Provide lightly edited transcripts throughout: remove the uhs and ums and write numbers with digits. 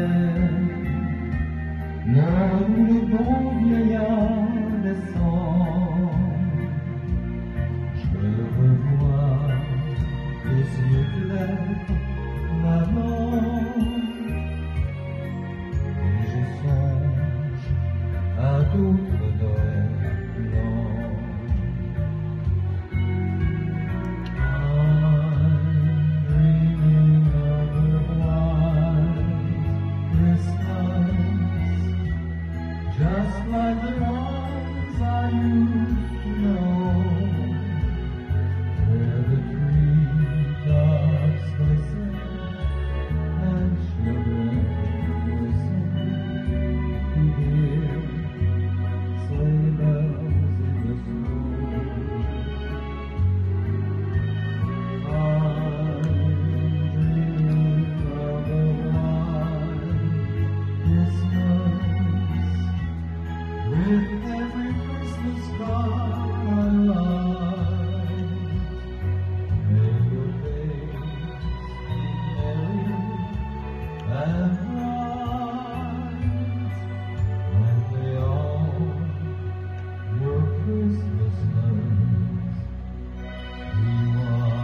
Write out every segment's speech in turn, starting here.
là où le bon vieillard descend. Je revois les yeux clairs, maman, et je songe à d'autres Noëls blancs. Just like the ones I used to know, where the treetops glisten and children listen to hear sleigh bells in the snow. I'm dreaming of a white Christmas, with every Christmas card I write. May your days be merry and bright, when they all your Christmas nights be white.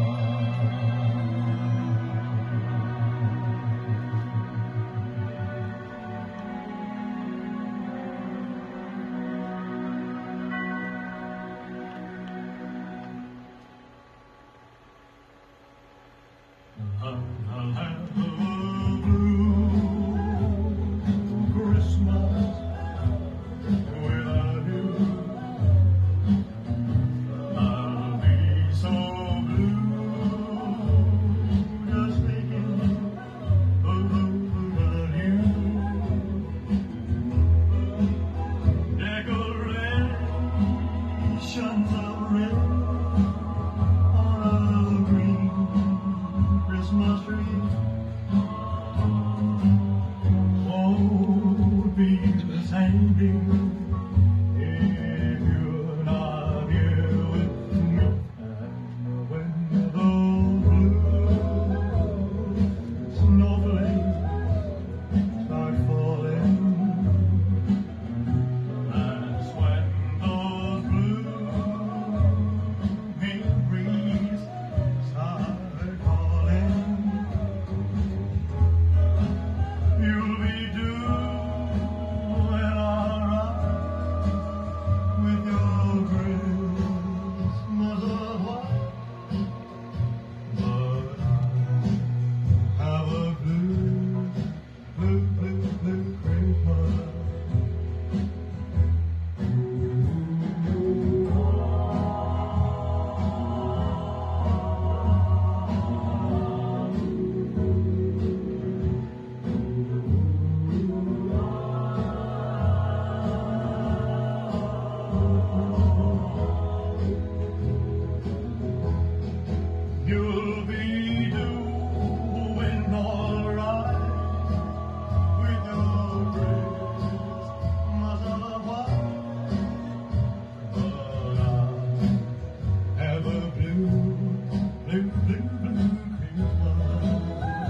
I'll have a blue Christmas without you. I'll be so blue just thinking about you. Decorations of red on a green Christmas tree. Won't be the same thing if you're not here with me. And when those blue snowflakes start falling, that's when those blue memories start calling. You'll be doing alright with your Christmas of white, but I have a blue, blue, blue, blue Christmas. You'll be doing alright with your Christmas of white, but I have a blue, blue, blue, blue Christmas.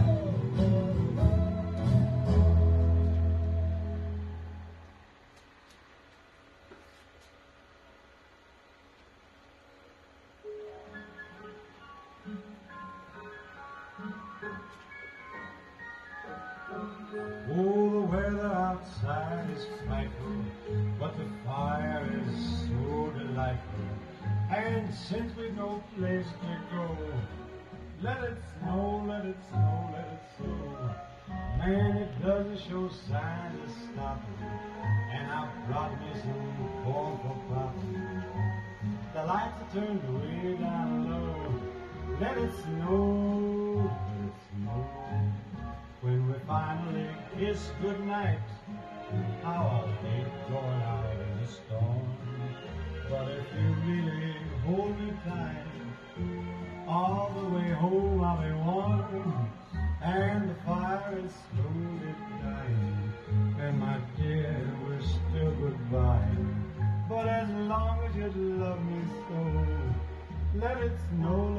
Oh, the weather outside is frightful, but the fire is so delightful. And since we've no place to go, let it snow, let it snow, let it snow. Man, it doesn't show signs of stopping, and I've brought me some corn for popping. The lights are turned way down low. Let it snow, let it snow. When we finally kiss goodnight, how I'll hate going out in the storm. But if you really hold me tight, all the way home I'll be warm, and the fire is slowly dying, and my dear, we're still goodbye. But as long as you love me so, let it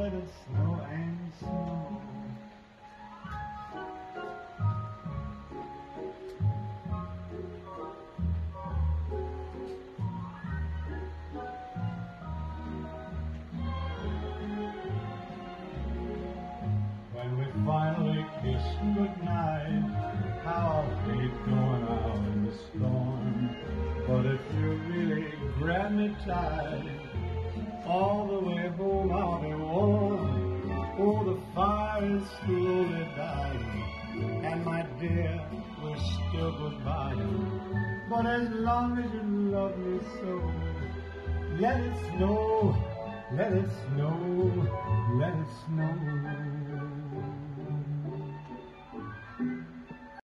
snow and snow. be going out in the storm. But if you really grab me tight, all the way home I'll be warm. Oh, the fire is slowly dying, and my dear, we're still goodbye. But as long as you love me so, let it snow, let it snow, let it snow.